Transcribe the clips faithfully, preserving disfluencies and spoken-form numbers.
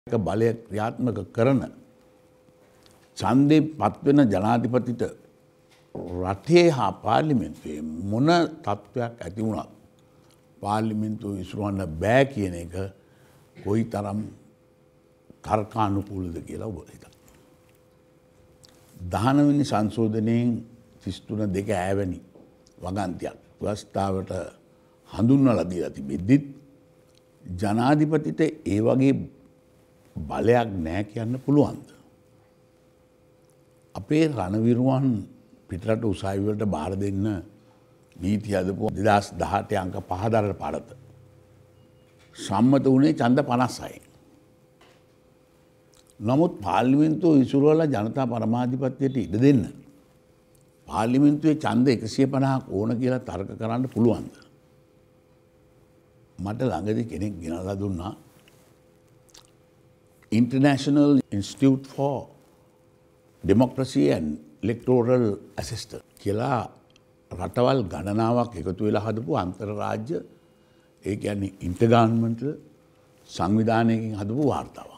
බලය ක්‍රියාත්මක කරන ඡන්දේ පත්වෙන ජනාධිපතිට රටේ හා පාර්ලිමේන්තුවේ මොන තත්ත්වයක් ඇති වුණත් පාර්ලිමේන්තුව විසුරුවන්න බෑ කියන එක කොයිතරම් තර්කානුකූලද කියලා ඔබ හිතන්න. දහනව වෙනි සංශෝධනයෙන් තිස් තුන දෙක ඈවැනි වගන්තියක් ව්‍යවස්ථාවට හඳුන්වලා දීලා තිබෙද්දිත් ජනාධිපතිට ඒ වගේ බලයක් නැහැ කියන්න පුළුවන්ද? අපේ රණවිරුවන් පිටරට උසාවි වලට බාර දෙන්න නීති හදපු දෙදාස් දහඅට අංක පහ දරන පාඩත සම්මත වුණේ ඡන්ද පනස්සයි. නමුත් පාර්ලිමේන්තුව විසුරුවලා ජනතා පරමාධිපත්‍යයට ඉඩ දෙන්න පාර්ලිමේන්තුවේ ඡන්ද එකසිය පනහක් ඕන කියලා තර්ක කරන්න පුළුවන්ද? මට ළඟදී කෙනෙක් ගෙනලා දුන්නා International Institute for Democracy and Electoral Assistance කියලා රටවල් ගණනාවක් එකතු වෙලා හදපු අන්තර්රාජ්‍ය ඒ කියන්නේ ඉන්ටර්ගවර්න්මන්ටල් සංවිධානයකින් හදපු වාර්තාවක්.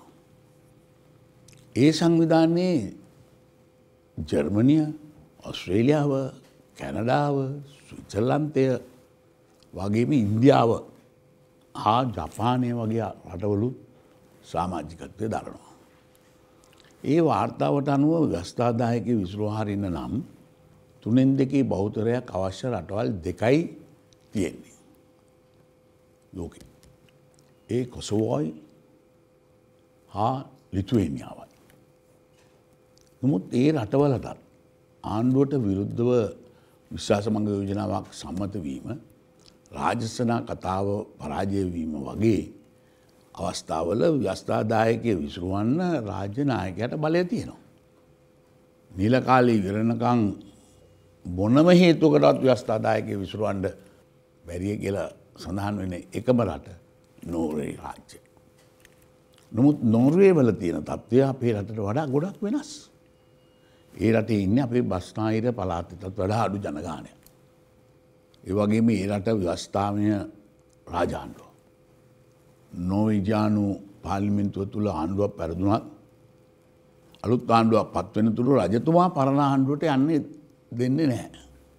ඒ සංවිධානයේ ජර්මනිය, ඔස්ට්‍රේලියාව, කැනඩාව, ස්විට්සර්ලන්තය වගේම ඉන්දියාව හා ජපානය වගේ රටවලුත් සමාජිකත්වය දරනවා. ඒ වාර්තාවට අනුව ව්‍යවස්ථාදායකයෝ විසුරුවා හරින්න නම් තුනෙන් දෙකේ බහුතරයක් අවශ්‍ය රටවල් දෙකයි තියෙන්නේ ලෝකේ. ඒ කොසෝවෝයි හා ලිතුවේනියාවයි. නමුත් ඒ රටවලට ආණ්ඩුවට විරුද්ධව විශ්වාසමංග යෝජනාවක් සම්මත වීම, රාජසනා කතාව පරාජය වීම වගේ අවස්ථාවල ව්‍යවස්ථාදායකයෝ විසුරුවන්න රාජ්‍ය නායකයාට බලය තියෙනවා. නිල කාලේ ඉවරනකම් මොනම හේතුවකටවත් ව්‍යවස්ථාදායකයෝ විසුරුවන්න බැරිය කියලා සඳහන් වෙන එකම රට නෝර්වේ රාජ්‍යය. නමුත් නෝර්වේ වල තියෙන තත්ත්වය අපේ රටට වඩා ගොඩක් වෙනස්. ඒ රටේ ඉන්නේ අපේ බස්නාහිර පළාතටත් වඩා අඩු ජනගහනයක්. ඒ වගේම ඒ රට ව්‍යවස්ථාමය රාජාණ්ඩුව. නෝර්වේජානු පාර්ලිමේන්තුව තුළ ආණ්ඩුවක් පැරදුනත් අලුත් ආණ්ඩුවක් පත් වෙන තුරු රජතුමා පරණ ආණ්ඩුවට යන්නේ දෙන්නේ නැහැ.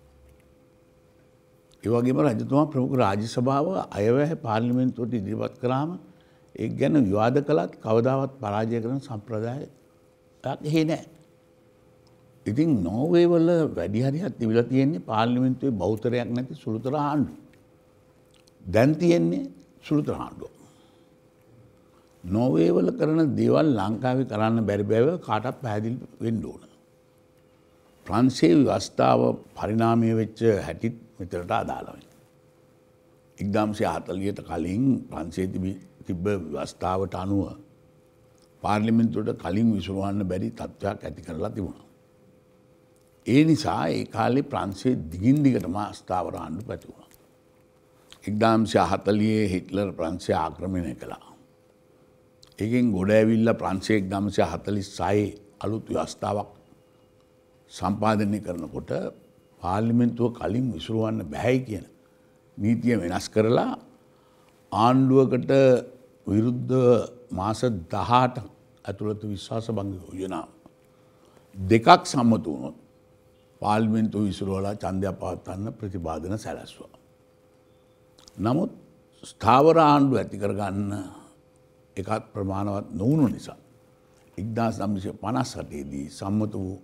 ඒ වගේම රජතුමා ප්‍රමුඛ රාජ්‍ය සභාව අයවැය පාර්ලිමේන්තුවට ඉදිරිපත් කරාම ඒක ගැන විවාද කළත් කවදාවත් පරාජය කරන සම්ප්‍රදායක් එහෙ නැහැ. ඉතින් නෝර්වේ වල වැඩි හරියක් තිබිලා තියෙන්නේ පාර්ලිමේන්තුවේ බහුතරයක් නැති සුළුතර ආණ්ඩුව. දැන් තියෙන්නේ සුළුතර ආණ්ඩුව. නෝර්වේ වල කරන දේවල් ලංකාවේ කරන්න බැරි බව කාටවත් පැහැදිලි වෙන්න ඕන. ප්‍රංශයේ ව්‍යවස්ථාව පරිණාමය වෙච්ච හැටිත් මෙතනට අදාළ වෙනවා. එක්දාසය හතළිහට කලින් ප්‍රංශයේ තිබ්බ ව්‍යවස්ථාවට අනුව පාර්ලිමේන්තුවට කලින් විසුරුවන්න බැරි තත්ත්වයක් ඇති කරලා තිබුණා. ඒ නිසා ඒ කාලේ ප්‍රංශයේ දිගින් දිගටම අස්ථාවර ආණ්ඩු පැතිරුණා. එක්දාසය හතළිහේ හිට්ලර් ප්‍රංශය ආක්‍රමණය කළා. ඒකෙන් ගොඩ ඇවිල්ලා ප්‍රංශයේ එක්දාසය හතළිස් හයේ අලුත් ව්‍යවස්ථාවක් සම්පාදනය කරනකොට පාර්ලිමේන්තුව කලින් විසුරුවන්න බෑයි කියන නීතිය වෙනස් කරලා ආණ්ඩුවකට විරුද්ධ මාස දහඅට ඇතුළත විශ්වාස භංග යෝජනා දෙකක් සම්මත වුණොත් පාර්ලිමේන්තුව විසුරුවලා ඡන්දයක් පවත්වන්න ප්‍රතිපාදන සැලැස්සුවා. නමුත් ස්ථාවර ආණ්ඩුව ඇති කරගන්න එකත් ප්‍රමාණවත් නොවුණු නිසා එක්දාස් නවසිය පනස් අටේ දී සම්මත වූ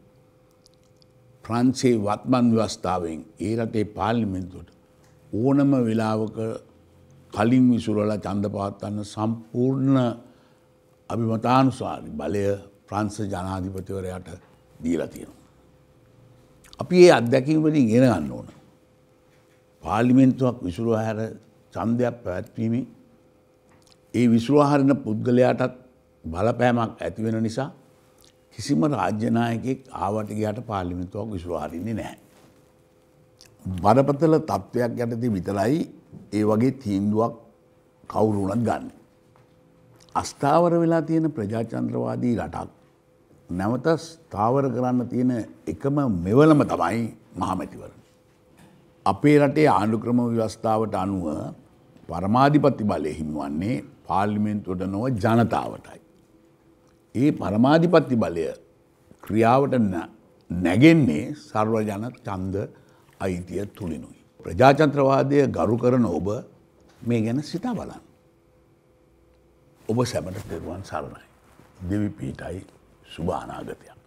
ප්‍රංශයේ වත්මන් ව්‍යවස්ථාවෙන් ඒ රටේ පාර්ලිමේන්තුවට ඕනම වෙලාවක කලින් විසුරුවලා ඡන්ද පවත්වන්න සම්පූර්ණ අභිමතානුසාරී බලය ප්‍රංශ ජනාධිපතිවරයාට දීලා තියෙනවා. අපි මේ අත්දැකීම් වලින් ඉගෙන ගන්න ඕන. පාර්ලිමේන්තුවක් විසුරුවා හැර ඡන්දයක් පැවැත්වීමේ ඒ විසුරුවා හරින පුද්ගලයාටත් බලපෑමක් ඇති වෙන නිසා කිසිම රාජ්‍ය නායකයෙක් ආවට ගියාට පාර්ලිමේන්තුවක් විසුරුවා හරින්නේ නැහැ. බරපතල තත්ත්වයක් යටතේ විතරයි ඒ වගේ තීන්දුවක් කවුරු වුණත් ගන්න. අස්ථාවර වෙලා තියෙන ප්‍රජාතන්ත්‍රවාදී රටක් නැවත ස්ථාවර කරන්න තියෙන එකම මෙවලම තමයි මහමැතිවරණ. අපේ රටේ ආණ්ඩු ක්‍රම ව්‍යවස්ථාවට අනුව පරමාධිපති බලය හිමිවන්නේ පාර්ලිමේන්තුවට නොව ජනතාවටයි. ඒ පරමාධිපත්‍ය බලය ක්‍රියාවට නැගෙන්නේ සර්වජන ඡන්ද අයිතිය තුලිනුයි. ප්‍රජාතන්ත්‍රවාදය ගරු කරන ඔබ මේ ගැන සිතා බලන්න. ඔබ සැමට තෙරුවන් සරණයි. දෙවි පීඨයි සුභ අනාගතයක්.